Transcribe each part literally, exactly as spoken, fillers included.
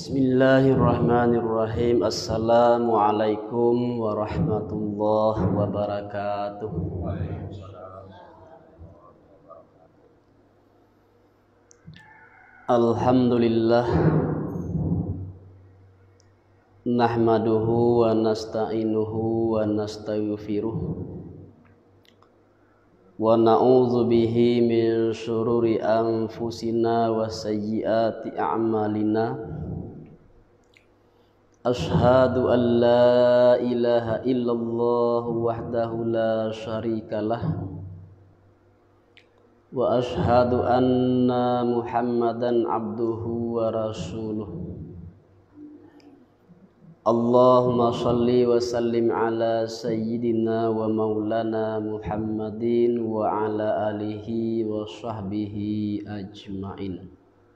Bismillahirrahmanirrahim. Assalamualaikum warahmatullahi wabarakatuh. Alhamdulillah, nahmaduhu wa nasta'inuhu wa nastaghfiruh wa na'udzu bihi min syururi anfusina wa sayyiati a'malina. Ashhadu an la ilaha illallah wahdahu la syarikalah wa ashhadu anna Muhammadan abduhu wa rasuluh. Allahumma shalli wa sallim ala sayyidina wa maulana Muhammadin wa ala alihi wa sahbihi ajma'in.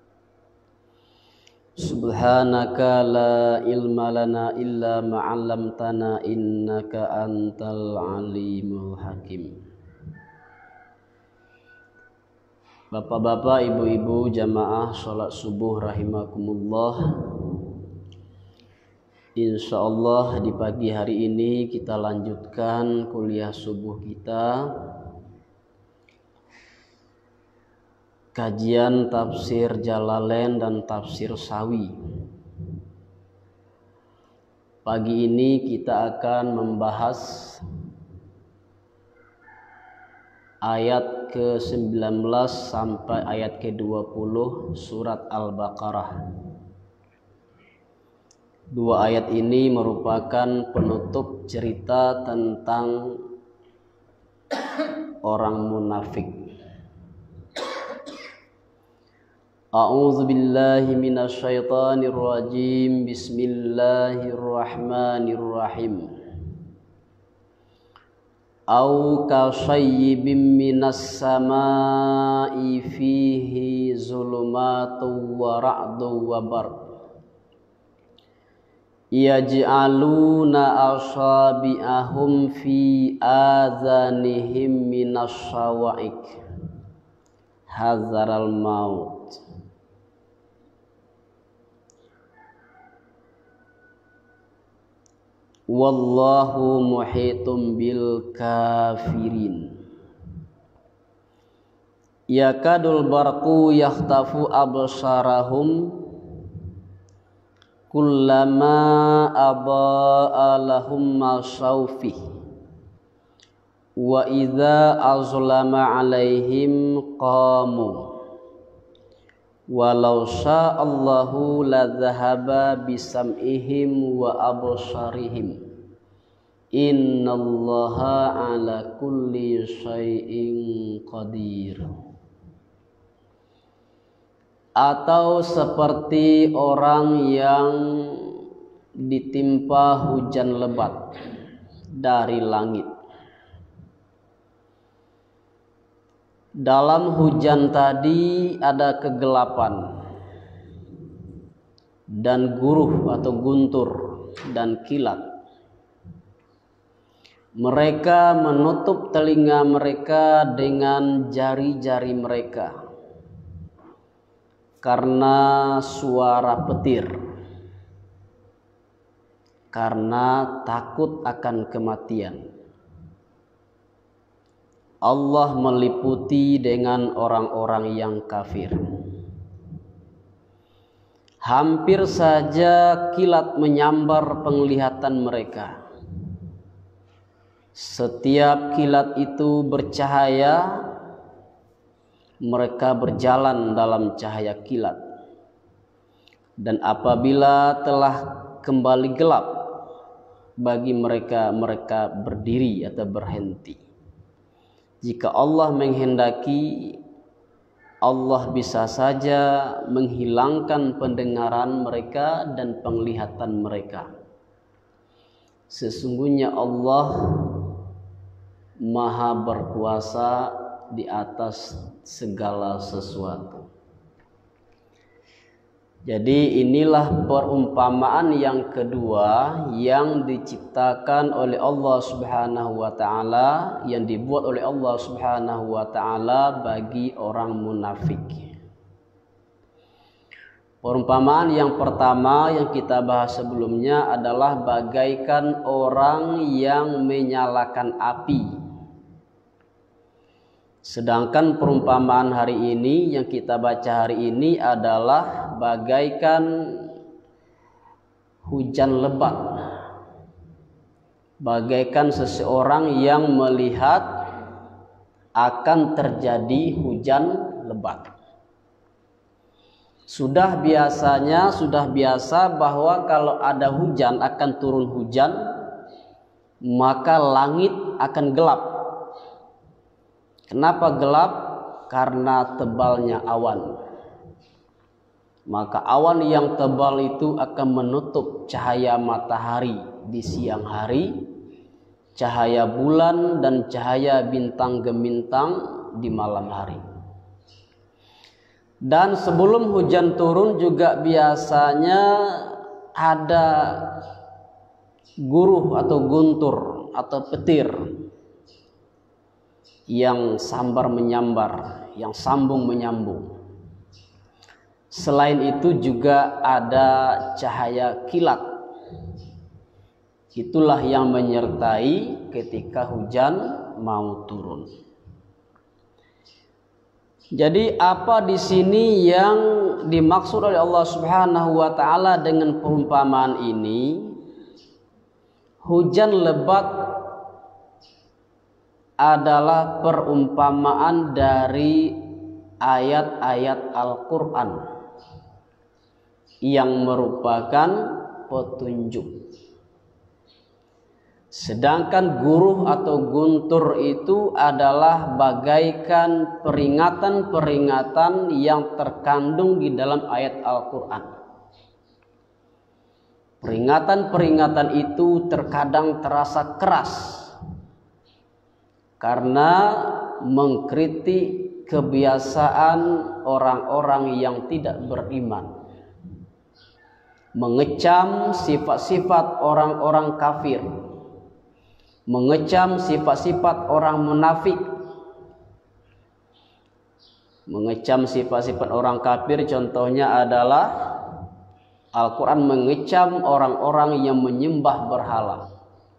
Subhanaka la ilma lana illa ma'allamtana innaka antal alimul hakim. Bapak-bapak, ibu-ibu, jamaah salat subuh rahimakumullah. Insyaallah di pagi hari ini kita lanjutkan kuliah subuh kita, kajian tafsir Jalalain dan tafsir Sawi. Pagi ini kita akan membahas ayat ke sembilan belas sampai ayat ke dua puluh surat Al-Baqarah. Dua ayat ini merupakan penutup cerita tentang orang munafik. A'udzu billahi minasy syaithanir rajim. Bismillahirrahmanirrahim. Au kasayyibim minas samaa'i fihi zulumatun wa ra'dun wa barq yaj'aluna asabi'ahum fi adhanihim minas syawa'iq hadzaral maut. Wallahu muhitum bil kafirin. Yakadul barqu yakhtafu absarahum kullama adaa lahum masawfi wa idza azlama alaihim qamu walau sya'allahu la dhahaba bisam'ihim wa absarihim innallaha ala kulli syai'in qadir. Atau seperti orang yang ditimpa hujan lebat dari langit. Dalam hujan tadi ada kegelapan dan guruh atau guntur dan kilat. Mereka menutup telinga mereka dengan jari-jari mereka karena suara petir, karena takut akan kematian. Allah meliputi dengan orang-orang yang kafir. Hampir saja kilat menyambar penglihatan mereka. Setiap kilat itu bercahaya, mereka berjalan dalam cahaya kilat. Dan apabila telah kembali gelap bagi mereka, mereka berdiri atau berhenti. Jika Allah menghendaki, Allah bisa saja menghilangkan pendengaran mereka dan penglihatan mereka. Sesungguhnya Allah Maha berkuasa di atas segala sesuatu. Jadi inilah perumpamaan yang kedua yang diciptakan oleh Allah Subhanahu wa taala, yang dibuat oleh Allah Subhanahu wa taala bagi orang munafik. Perumpamaan yang pertama yang kita bahas sebelumnya adalah bagaikan orang yang menyalakan api. Sedangkan perumpamaan hari ini yang kita baca hari ini adalah bagaikan hujan lebat. Bagaikan seseorang yang melihat akan terjadi hujan lebat. Sudah biasanya, sudah biasa bahwa kalau ada hujan, akan turun hujan, maka langit akan gelap. Kenapa gelap? Karena tebalnya awan. Maka awan yang tebal itu akan menutup cahaya matahari di siang hari, cahaya bulan dan cahaya bintang gemintang di malam hari. Dan sebelum hujan turun juga biasanya ada guruh atau guntur atau petir yang sambar menyambar, yang sambung menyambung. Selain itu juga ada cahaya kilat. Itulah yang menyertai ketika hujan mau turun. Jadi apa di sini yang dimaksud oleh Allah Subhanahu wa taala dengan perumpamaan ini? Hujan lebat adalah perumpamaan dari ayat-ayat Al-Qur'an yang merupakan petunjuk. Sedangkan guruh atau guntur itu adalah bagaikan peringatan-peringatan yang terkandung di dalam ayat Al-Quran. Peringatan-peringatan itu terkadang terasa keras karena mengkritik kebiasaan orang-orang yang tidak beriman, mengecam sifat-sifat orang-orang kafir, mengecam sifat-sifat orang munafik. Mengecam sifat-sifat orang kafir contohnya adalah Al-Quran mengecam orang-orang yang menyembah berhala.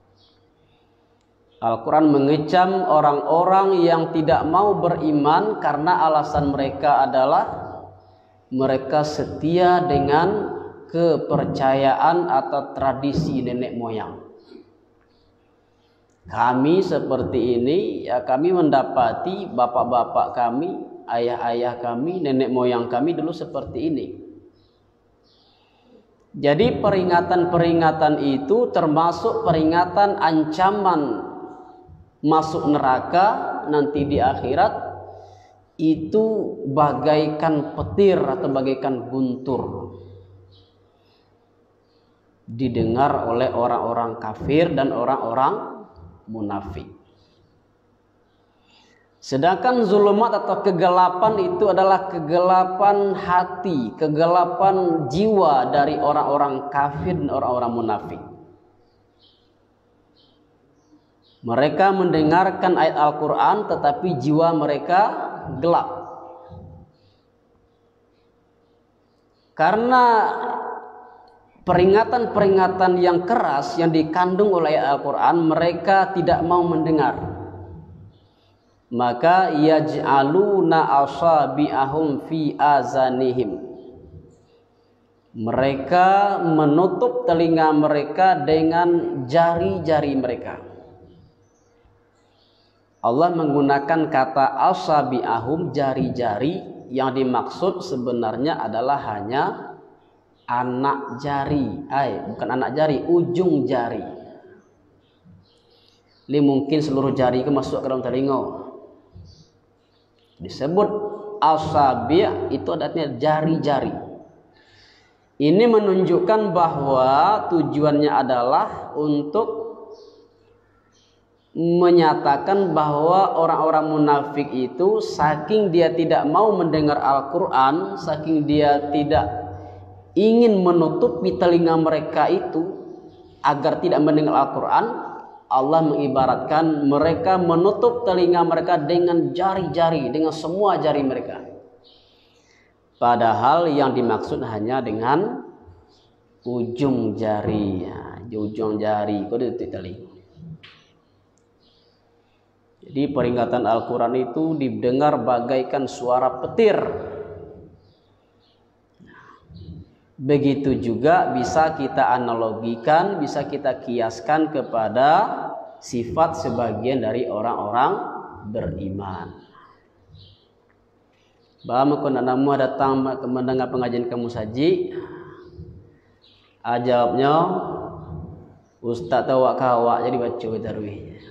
Al-Quran mengecam orang-orang yang tidak mau beriman karena alasan mereka adalah mereka setia dengan kepercayaan atau tradisi nenek moyang. Kami seperti ini, ya kami mendapati bapak-bapak kami, ayah-ayah kami, nenek moyang kami dulu seperti ini. Jadi peringatan-peringatan itu termasuk peringatan ancaman masuk neraka nanti di akhirat, itu bagaikan petir atau bagaikan guntur didengar oleh orang-orang kafir dan orang-orang munafik. Sedangkan zulumat atau kegelapan itu adalah kegelapan hati, kegelapan jiwa dari orang-orang kafir dan orang-orang munafik. Mereka mendengarkan ayat Al-Quran tetapi jiwa mereka gelap. Karena peringatan-peringatan yang keras yang dikandung oleh Al-Quran, mereka tidak mau mendengar. Maka yaj'aluna asabi'ahum fi azanihim. Mereka menutup telinga mereka dengan jari-jari mereka. Allah menggunakan kata asabi'ahum, jari-jari, yang dimaksud sebenarnya adalah hanya anak jari, ay, bukan anak jari, ujung jari. Ini mungkin seluruh jari itu masuk ke dalam telinga. Disebut asabi' itu artinya jari-jari. Ini menunjukkan bahwa tujuannya adalah untuk menyatakan bahwa orang-orang munafik itu saking dia tidak mau mendengar Al-Quran, saking dia tidak ingin menutupi telinga mereka itu agar tidak mendengar Al-Quran, Allah mengibaratkan mereka menutup telinga mereka dengan jari-jari, dengan semua jari mereka. Padahal yang dimaksud hanya dengan ujung jari, ya, ujung jari. Kode itu tali. Jadi peringatan Al-Quran itu didengar bagaikan suara petir. Begitu juga bisa kita analogikan, bisa kita kiaskan kepada sifat sebagian dari orang-orang beriman. Bahwa namu datang mendengar pengajian kamu saji, ajawabnya Ustaz tawak kawak jadi baca tarawih.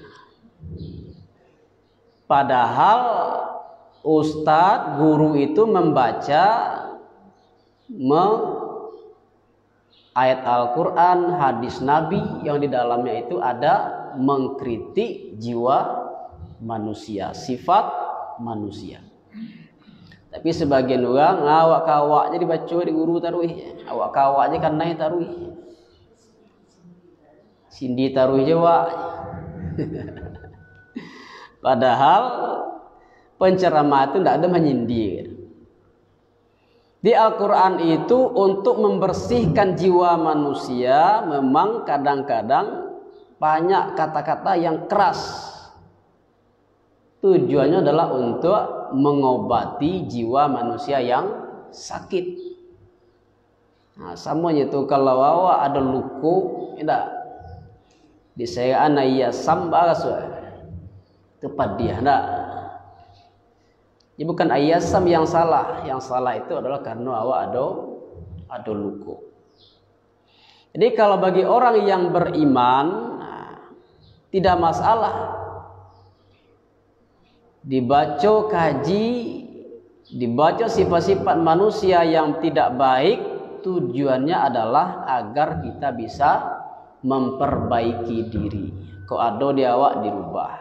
Padahal Ustaz guru itu membaca me, ayat Al-Quran, hadis Nabi yang di dalamnya itu ada mengkritik jiwa manusia, sifat manusia. Tapi sebagian orang awak kawak jadi baca di guru taruih, awak kawak aja kan naik taruih, sindi taruih jawa. Padahal penceramah itu tidak ada menyindir. Di Al-Quran itu untuk membersihkan jiwa manusia memang kadang-kadang banyak kata-kata yang keras. Tujuannya adalah untuk mengobati jiwa manusia yang sakit. Nah, samanya itu kalau awak ada luku, tidak disayaan iya sambal tepat dia, tidak. Ini bukan ayasam yang salah, yang salah itu adalah karena awak ada ada luku. Jadi kalau bagi orang yang beriman, nah, tidak masalah dibaca kaji, dibaca sifat-sifat manusia yang tidak baik, tujuannya adalah agar kita bisa memperbaiki diri. Kok ada di awak dirubah,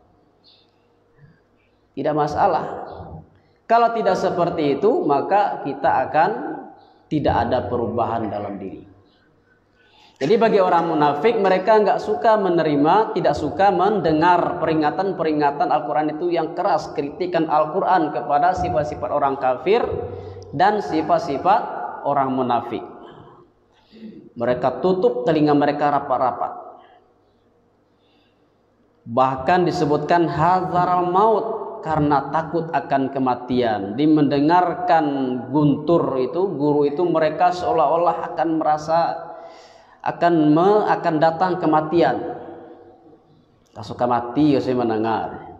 tidak masalah. Kalau tidak seperti itu, maka kita akan tidak ada perubahan dalam diri. Jadi bagi orang munafik, mereka nggak suka menerima, tidak suka mendengar peringatan-peringatan Al-Quran itu yang keras, kritikan Al-Quran kepada sifat-sifat orang kafir dan sifat-sifat orang munafik. Mereka tutup telinga mereka rapat-rapat. Bahkan disebutkan hazaral maut, karena takut akan kematian. Di mendengarkan guntur itu, guru itu mereka seolah-olah akan merasa akan me, akan datang kematian. Tak suka mati ya saya mendengar.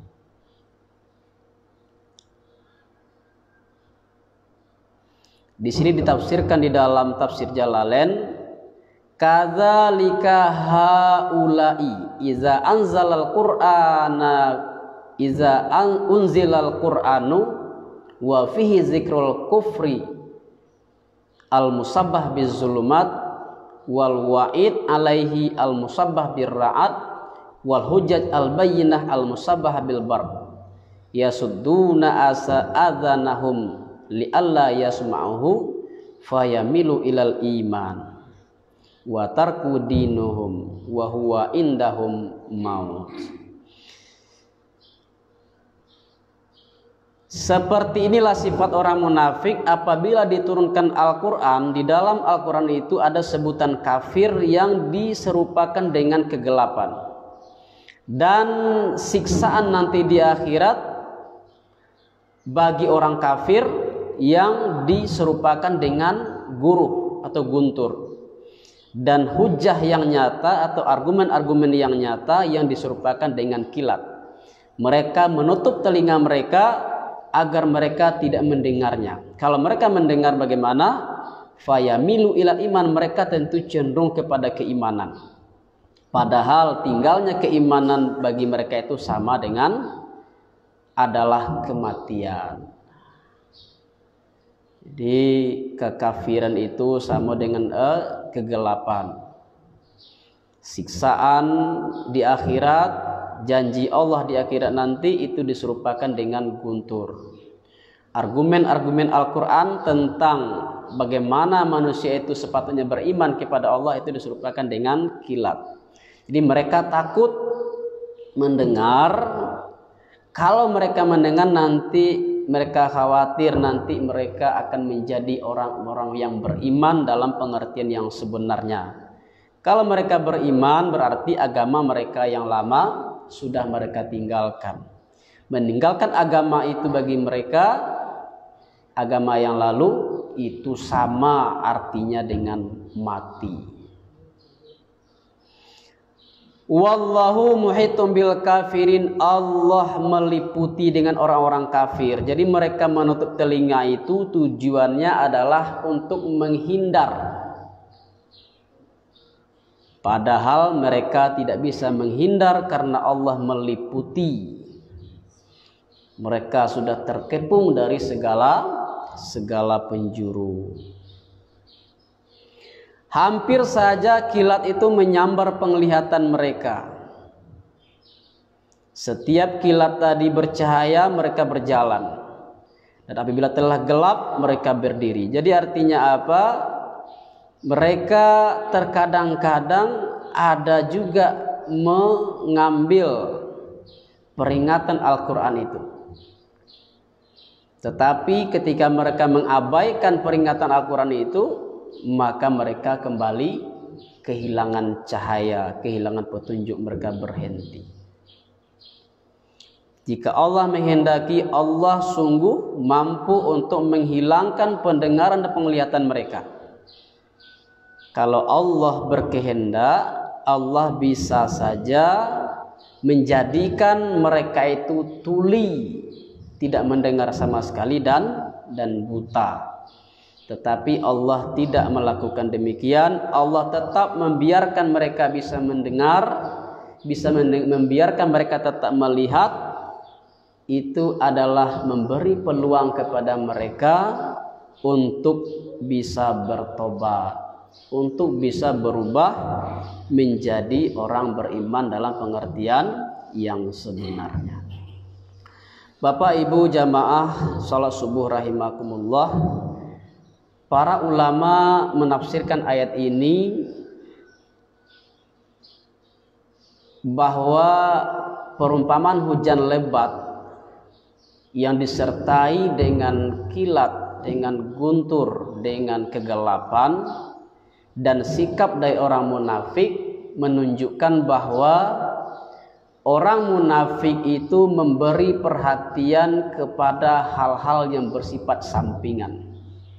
Di sini ditafsirkan di dalam tafsir Jalalain, kadzalika haula'i iza anzalal qur'ana iza an unzilal qur'anu wa fihi zikrul kufri al musabbah bizulumat wal wa'id alaihi al musabbah birra'at wal hujjat al bayyinah al musabbah bil bar yasudduna asa adhanahum li alla yasma'uhu fayamilu ilal iman wa tarku dinuhum wa huwa indahum maut. Seperti inilah sifat orang munafik apabila diturunkan Al-Quran. Di dalam Al-Quran itu ada sebutan kafir yang diserupakan dengan kegelapan. Dan siksaan nanti di akhirat bagi orang kafir yang diserupakan dengan guru atau guntur. Dan hujah yang nyata atau argumen-argumen yang nyata yang diserupakan dengan kilat. Mereka menutup telinga mereka agar mereka tidak mendengarnya. Kalau mereka mendengar bagaimana? Fayamilu ilal iman, mereka tentu cenderung kepada keimanan. Padahal tinggalnya keimanan bagi mereka itu sama dengan adalah kematian. Jadi kekafiran itu sama dengan eh, kegelapan. Siksaan di akhirat, janji Allah di akhirat nanti itu diserupakan dengan guntur. Argumen-argumen Al-Quran tentang bagaimana manusia itu sepatutnya beriman kepada Allah itu diserupakan dengan kilat. Jadi mereka takut mendengar. Kalau mereka mendengar nanti mereka khawatir nanti mereka akan menjadi orang-orang yang beriman dalam pengertian yang sebenarnya. Kalau mereka beriman berarti agama mereka yang lama sudah mereka tinggalkan. Meninggalkan agama itu bagi mereka, agama yang lalu itu sama artinya dengan mati. Wallahu muhitum bil kafirin, Allah meliputi dengan orang-orang kafir. Jadi mereka menutup telinga itu tujuannya adalah untuk menghindar. Padahal mereka tidak bisa menghindar karena Allah meliputi. Mereka sudah terkepung dari segala segala penjuru. Hampir saja kilat itu menyambar penglihatan mereka. Setiap kilat tadi bercahaya, mereka berjalan. Dan apabila telah gelap, mereka berdiri. Jadi artinya apa? Mereka terkadang-kadang ada juga mengambil peringatan Al-Quran itu. Tetapi ketika mereka mengabaikan peringatan Al-Quran itu, maka mereka kembali kehilangan cahaya, kehilangan petunjuk, mereka berhenti. Jika Allah menghendaki, Allah sungguh mampu untuk menghilangkan pendengaran dan penglihatan mereka. Kalau Allah berkehendak, Allah bisa saja menjadikan mereka itu tuli, tidak mendengar sama sekali dan dan buta. Tetapi Allah tidak melakukan demikian. Allah tetap membiarkan mereka bisa mendengar, bisa membiarkan mereka tetap melihat. Itu adalah memberi peluang kepada mereka untuk bisa bertobat, untuk bisa berubah menjadi orang beriman dalam pengertian yang sebenarnya. Bapak Ibu jamaah salat subuh rahimakumullah, para ulama menafsirkan ayat ini bahwa perumpamaan hujan lebat yang disertai dengan kilat, dengan guntur, dengan kegelapan dan sikap dari orang munafik menunjukkan bahwa orang munafik itu memberi perhatian kepada hal-hal yang bersifat sampingan.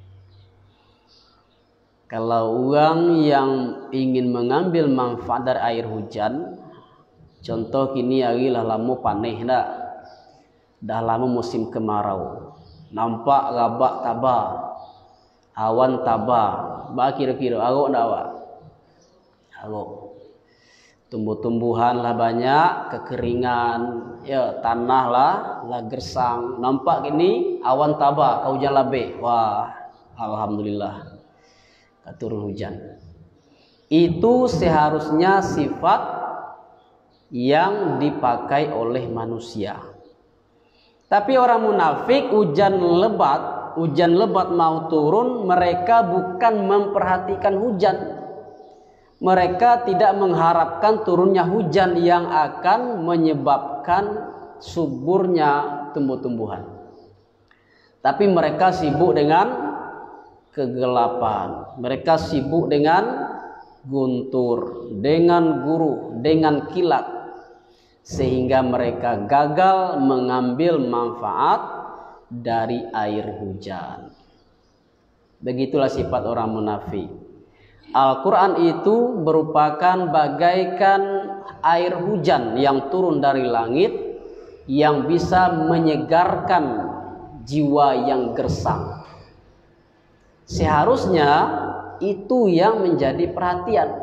Kalau orang yang ingin mengambil manfaat dari air hujan, contoh kini hari lah lama paneh dah, dah lama musim kemarau, nampak rabak tabah, awan tabah, bah kira-kira arok dah awak, arok, tumbuh-tumbuhan lah banyak, kekeringan, ya tanah lah lah gersang, nampak kini awan tabah, kau hujan labeh, wah alhamdulillah. Turun hujan. Itu seharusnya sifat yang dipakai oleh manusia. Tapi orang munafik, hujan lebat, hujan lebat mau turun, mereka bukan memperhatikan hujan. Mereka tidak mengharapkan turunnya hujan yang akan menyebabkan suburnya tumbuh-tumbuhan. Tapi mereka sibuk dengan kegelapan, mereka sibuk dengan guntur, dengan guru, dengan kilat, sehingga mereka gagal mengambil manfaat dari air hujan. Begitulah sifat orang munafik. Al-Quran itu merupakan bagaikan air hujan yang turun dari langit, yang bisa menyegarkan jiwa yang gersang. Seharusnya itu yang menjadi perhatian,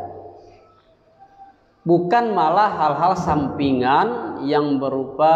bukan malah hal-hal sampingan yang berupa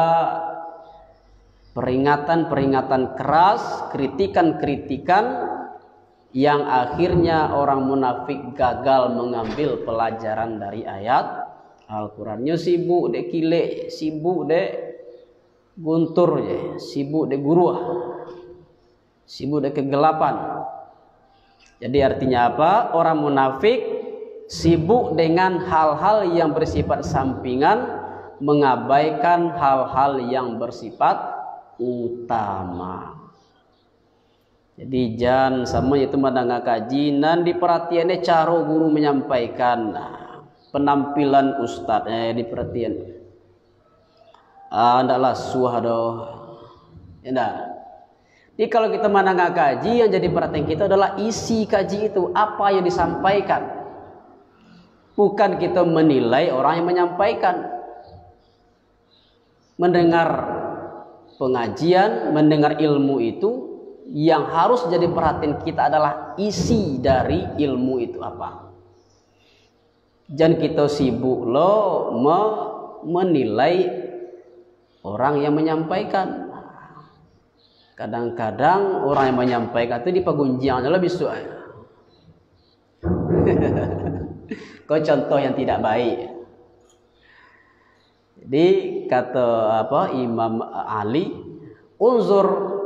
peringatan-peringatan keras, kritikan-kritikan yang akhirnya orang munafik gagal mengambil pelajaran dari ayat Al-Qurannya. Sibuk dek kile, sibuk dek guntur, sibuk dek guruh, sibuk dek kegelapan. Jadi artinya apa? Orang munafik sibuk dengan hal-hal yang bersifat sampingan, mengabaikan hal-hal yang bersifat utama. Jadi jangan sama itu mendengar kaji nan diperhatiannya cara guru menyampaikan, nah, penampilan ustadz eh diperhatian. Ah, ndaklah suhado. Ya ndak. Jadi kalau kita mendengar kaji yang jadi perhatian kita adalah isi kaji itu, apa yang disampaikan. Bukan kita menilai orang yang menyampaikan. Mendengar pengajian, mendengar ilmu itu, yang harus jadi perhatian kita adalah isi dari ilmu itu apa. Jangan kita sibuk lo me menilai orang yang menyampaikan. Kadang-kadang orang yang menyampaikan itu di pegunjiannya lebih suai. Kau contoh yang tidak baik. Jadi kata apa Imam Ali, unzur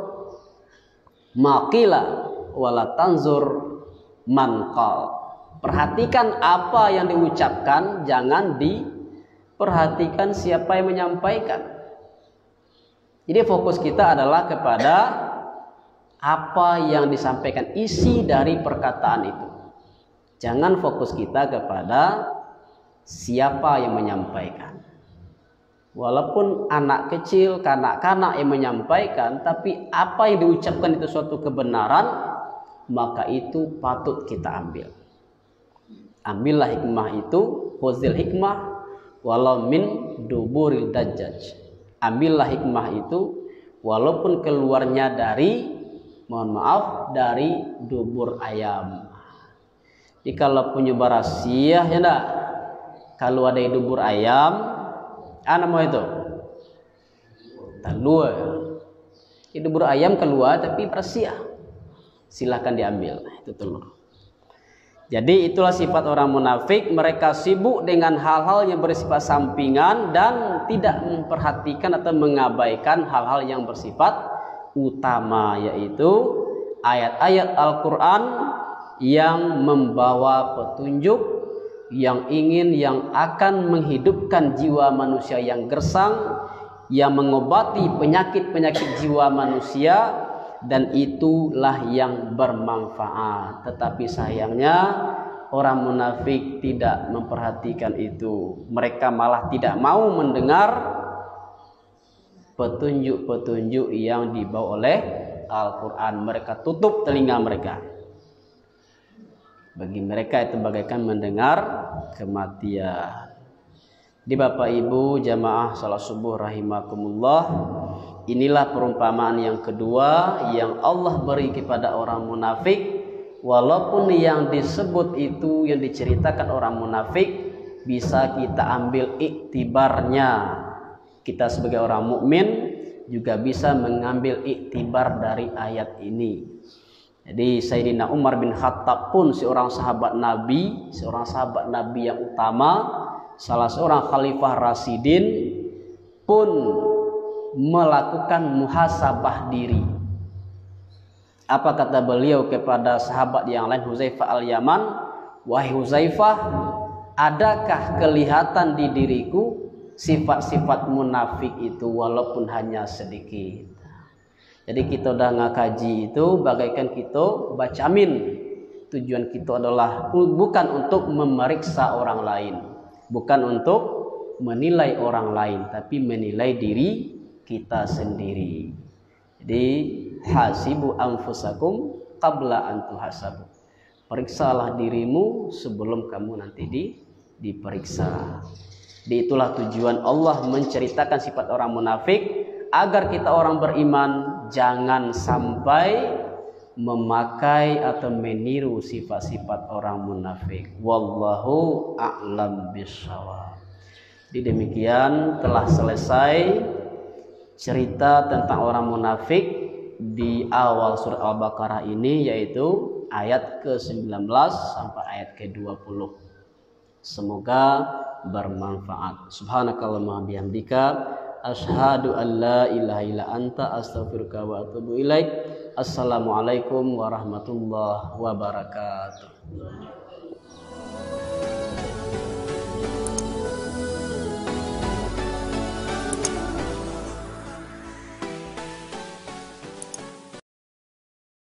maqila wala tanzur manqal. Perhatikan apa yang diucapkan, jangan diperhatikan siapa yang menyampaikan. Jadi fokus kita adalah kepada apa yang disampaikan, isi dari perkataan itu. Jangan fokus kita kepada siapa yang menyampaikan. Walaupun anak kecil, kanak-kanak yang menyampaikan, tapi apa yang diucapkan itu suatu kebenaran, maka itu patut kita ambil. Ambillah hikmah itu, khuzil hikmah walau min duburil dajjaj. Ambillah hikmah itu walaupun keluarnya dari, mohon maaf, dari dubur ayam. Jadi kalau punya barasiah ya enggak, kalau ada dubur ayam, apa mau itu? Telur. Itu dubur ayam keluar tapi bersiah. Silahkan diambil. Itu telur. Jadi itulah sifat orang munafik. Mereka sibuk dengan hal-hal yang bersifat sampingan dan tidak memperhatikan atau mengabaikan hal-hal yang bersifat utama, yaitu ayat-ayat Al-Quran yang membawa petunjuk, yang ingin, yang akan menghidupkan jiwa manusia yang gersang, yang mengobati penyakit-penyakit jiwa manusia, dan itulah yang bermanfaat. Tetapi sayangnya orang munafik tidak memperhatikan itu. Mereka malah tidak mau mendengar petunjuk-petunjuk yang dibawa oleh Al-Quran. Mereka tutup telinga mereka. Bagi mereka itu bagaikan mendengar kematian. Di Bapak Ibu jamaah salat subuh rahimakumullah, inilah perumpamaan yang kedua yang Allah beri kepada orang munafik. Walaupun yang disebut itu, yang diceritakan orang munafik, bisa kita ambil iktibarnya. Kita sebagai orang mukmin juga bisa mengambil iktibar dari ayat ini. Jadi Sayyidina Umar bin Khattab pun seorang sahabat Nabi, seorang sahabat Nabi yang utama, salah seorang khalifah Rasidin, pun melakukan muhasabah diri. Apa kata beliau kepada sahabat yang lain, Huzaifah al-Yaman? Wahai Huzaifah, adakah kelihatan di diriku sifat-sifat munafik itu walaupun hanya sedikit? Jadi kita udah ngakaji itu bagaikan kita baca amin. Tujuan kita adalah bukan untuk memeriksa orang lain, bukan untuk menilai orang lain, tapi menilai diri kita sendiri. Jadi hasibu anfusakum qabla an tuhasabu. Periksalah dirimu sebelum kamu nanti di, diperiksa. Jadi itulah tujuan Allah menceritakan sifat orang munafik, agar kita orang beriman jangan sampai memakai atau meniru sifat-sifat orang munafik. Wallahu a'lam bishawab. Jadi demikian telah selesai cerita tentang orang munafik di awal surat Al-Baqarah ini, yaitu ayat ke sembilan belas sampai ayat ke dua puluh. Semoga bermanfaat. Subhanakallahumma bihamdika asyhadu an la ilaha illa anta astaghfiruka wa atubu ilaik. Assalamualaikum warahmatullahi wabarakatuh.